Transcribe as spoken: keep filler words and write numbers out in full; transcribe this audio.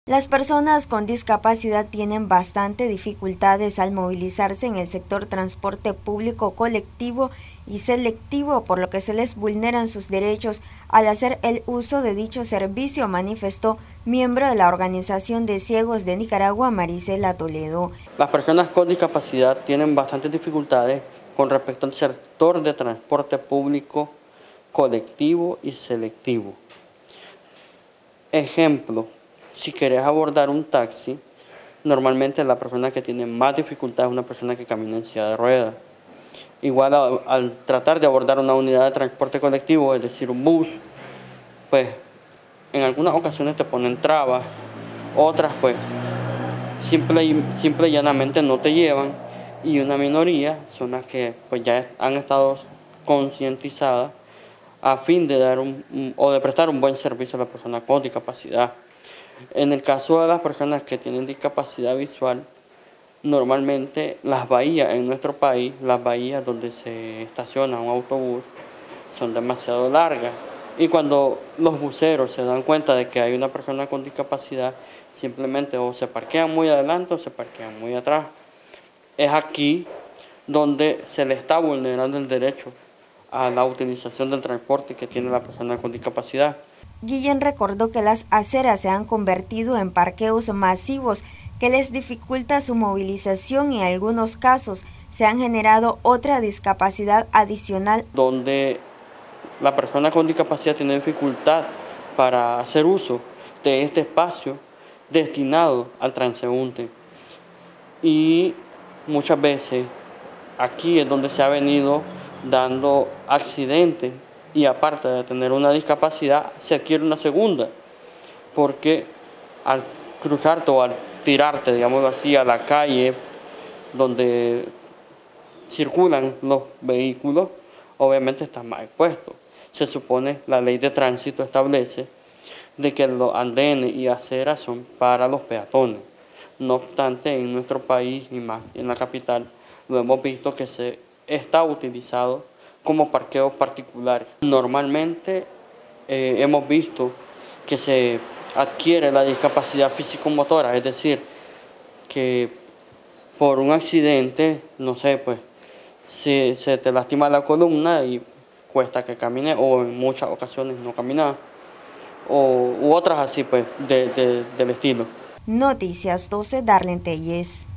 Las personas con discapacidad tienen bastante dificultades al movilizarse en el sector transporte público colectivo y selectivo, por lo que se les vulneran sus derechos al hacer el uso de dicho servicio, manifestó miembro de la Organización de Ciegos de Nicaragua, Marisela Toledo. Las personas con discapacidad tienen bastantes dificultades con respecto al sector de transporte público colectivo y selectivo. Ejemplo. Si querés abordar un taxi, normalmente la persona que tiene más dificultad es una persona que camina en silla de ruedas. Igual a, al tratar de abordar una unidad de transporte colectivo, es decir, un bus, pues en algunas ocasiones te ponen trabas, otras pues simple y, simple y llanamente no te llevan, y una minoría son las que pues ya han estado concientizadas a fin de dar un, un, o de prestar un buen servicio a la persona con discapacidad. En el caso de las personas que tienen discapacidad visual, normalmente las bahías en nuestro país, las bahías donde se estaciona un autobús, son demasiado largas. Y cuando los buceros se dan cuenta de que hay una persona con discapacidad, simplemente o se parquean muy adelante o se parquean muy atrás. Es aquí donde se le está vulnerando el derecho a la utilización del transporte que tiene la persona con discapacidad. Guillén recordó que las aceras se han convertido en parqueos masivos que les dificulta su movilización y en algunos casos se han generado otra discapacidad adicional. Donde la persona con discapacidad tiene dificultad para hacer uso de este espacio destinado al transeúnte. Y muchas veces aquí es donde se ha venido dando accidentes y aparte de tener una discapacidad se adquiere una segunda, porque al cruzarte o al tirarte, digamos así, a la calle donde circulan los vehículos, obviamente estás más expuesto. Se supone, la ley de tránsito establece de que los andenes y aceras son para los peatones. No obstante, en nuestro país y más en la capital, lo hemos visto que se está utilizado como parqueos particulares. Normalmente eh, hemos visto que se adquiere la discapacidad físico-motora, es decir, que por un accidente, no sé, pues, si se te lastima la columna y cuesta que camine, o en muchas ocasiones no caminar, o u otras así, pues, de, de, del estilo. Noticias doce, Darlene Telles.